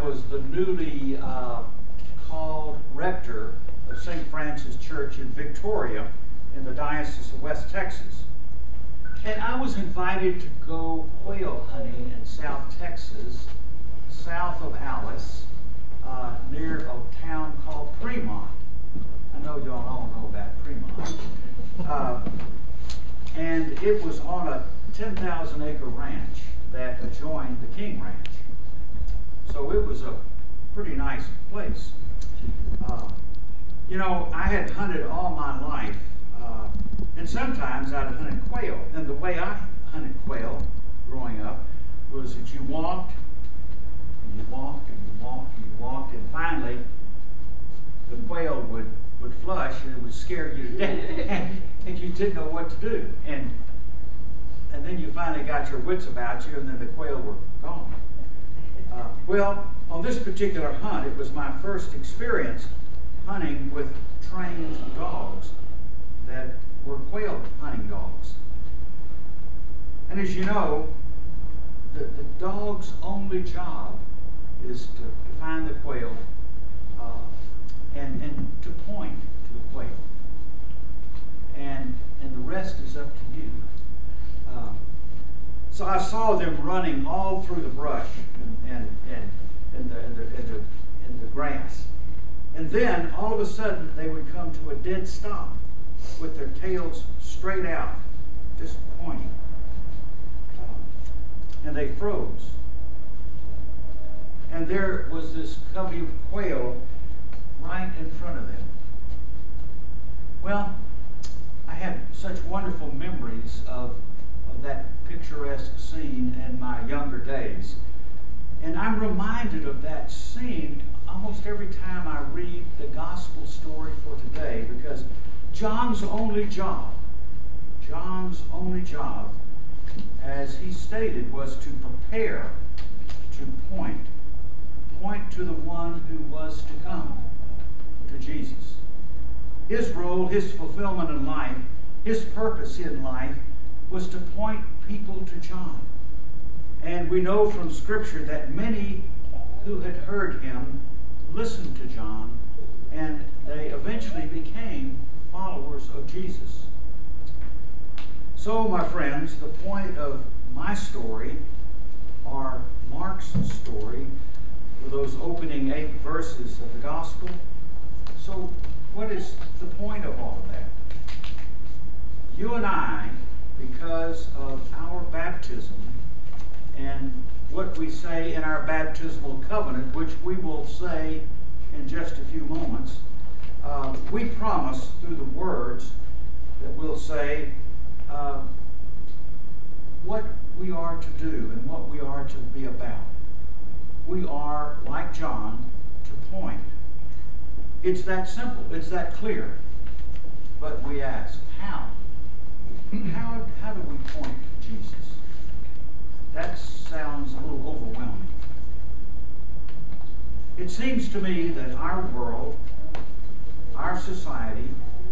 was the newly called rector of St. Francis Church in Victoria in the Diocese of West Texas. And I was invited to go quail hunting in South Texas, south of Alice, near a town called Fremont. I know y'all all know about Fremont. And it was on a 10,000-acre ranch that adjoined the King Ranch. So it was a pretty nice place. You know, I had hunted all my life, and sometimes I'd hunted quail. And the way I hunted quail growing up was that you walked, and you walked, and you walked, and you walked, and finally the quail would flush, and it would scare you to death, and you didn't know what to do. And then you finally got your wits about you, and then the quail were gone. Well, on this particular hunt, it was my first experience hunting with trained dogs that were quail hunting dogs. And as you know, the dog's only job is to find the quail and to point to the quail. And the rest is up to you. So I saw them running all through the brush and the grass. And then, all of a sudden, they would come to a dead stop with their tails straight out, just pointing. And they froze. And there was this covey of quail right in front of them. Well, I had such wonderful memories of that picturesque scene in my younger days. And I'm reminded of that scene almost every time I read the gospel story for today, because John's only job, as he stated, was to prepare, to point to the one who was to come, to Jesus. His role, his fulfillment in life, his purpose in life was to point people to John. And we know from Scripture that many who had heard him listened to John, and they eventually became followers of Jesus. So, my friends, the point of my story, or Mark's story, were those opening 8 verses of the gospel. So, what is the point of all of that? You and I, because of our baptism and what we say in our baptismal covenant, which we will say in just a few moments, we promise through the words that we'll say what we are to do and what we are to be about. We are, like John, to point. It's that simple. It's that clear. But we ask, how? How do we point to Jesus? That sounds a little overwhelming. It seems to me that our world, our society,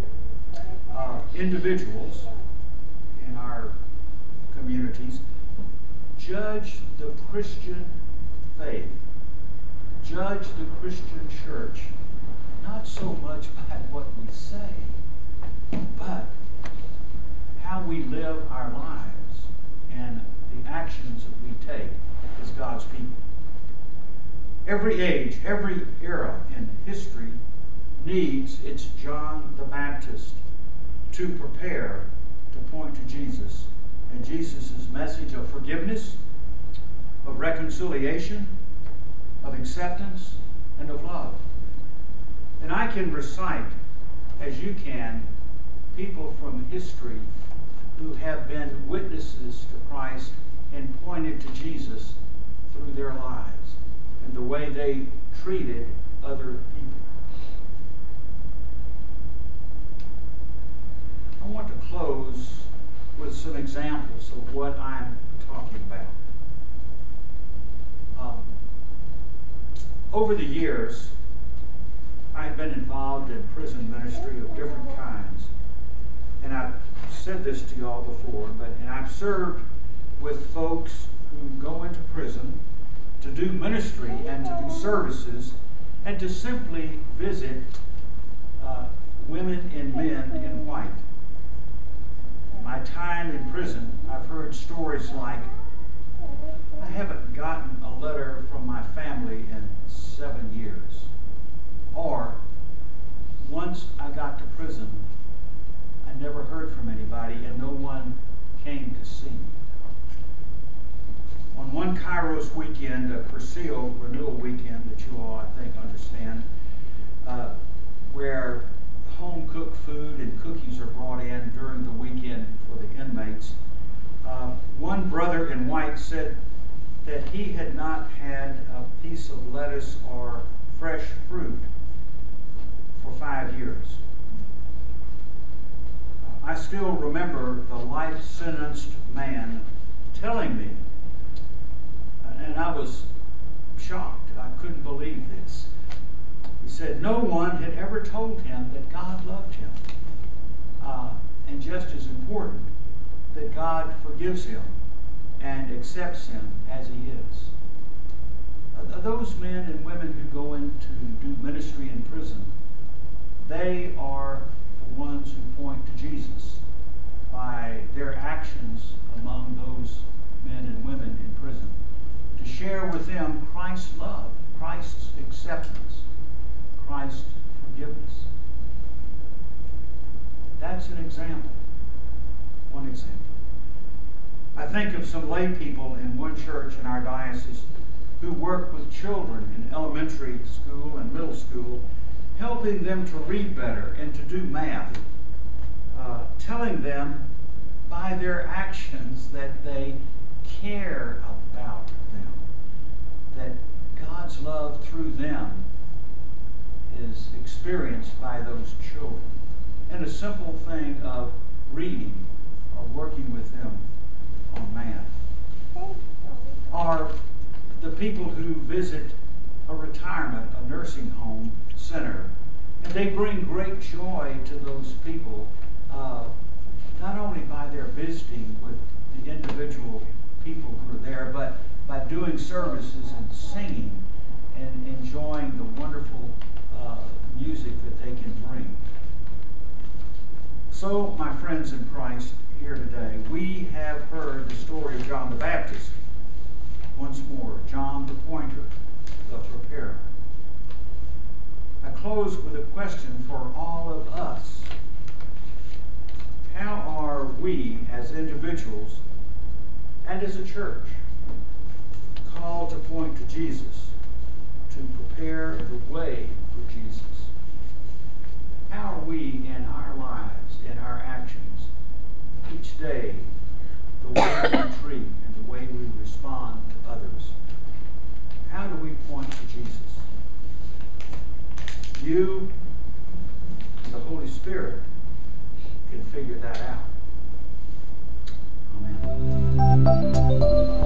individuals in our communities judge the Christian faith, judge the Christian church, not so much by what we say, but how we live our lives and the actions that we take as God's people. Every age, every era in history needs its John the Baptist to prepare to point to Jesus and Jesus' message of forgiveness, of reconciliation, of acceptance, and of love. And I can recite, as you can, people from history who have been witnesses to Christ and pointed to Jesus through their lives and the way they treated other people. I want to close with some examples of what I'm talking about. Over the years, I've been involved in prison ministry of different kinds. And I've said this to y'all before, and I've served with folks who go into prison to do ministry and to do services and to simply visit women and men in white. In my time in prison, I've heard stories like, I haven't gotten a letter from my family in 7 years. Or, once I got to prison, I never heard from anybody and no one came to see me. On one Kairos weekend, a Curcio renewal weekend that you all, I think, understand, where home-cooked food and cookies are brought in during the weekend for the inmates, one brother in white said that he had not had a piece of lettuce or fresh fruit for 5 years. I still remember the life-sentenced man telling me, and I was shocked. I couldn't believe this. He said no one had ever told him that God loved him. And just as important, that God forgives him and accepts him as he is. Those men and women who go in to do ministry in prison, they are the ones who point to Jesus by their actions among those men and women in prison, to share with them Christ's love, Christ's acceptance, Christ's forgiveness. That's an example, one example. I think of some lay people in one church in our diocese who work with children in elementary school and middle school, helping them to read better and to do math, telling them by their actions that they care about them, that God's love through them is experienced by those children. And a simple thing of reading or working with them on math. Or the people who visit a retirement, a nursing home center, and they bring great joy to those people, not only by their visiting with the individual people who are there, but by doing services and singing and enjoying the wonderful music that they can bring. So, my friends in Christ here today, we have heard the story of John the Baptist. Once more, John the Pointer, the Preparer. I close with a question for all of us. How are we as individuals and as a church called to point to Jesus, to prepare the way for Jesus? How are we in our lives, in our actions, each day, the way we treat and the way we respond to others? How do we point to Jesus? You and the Holy Spirit can figure that out. Amen.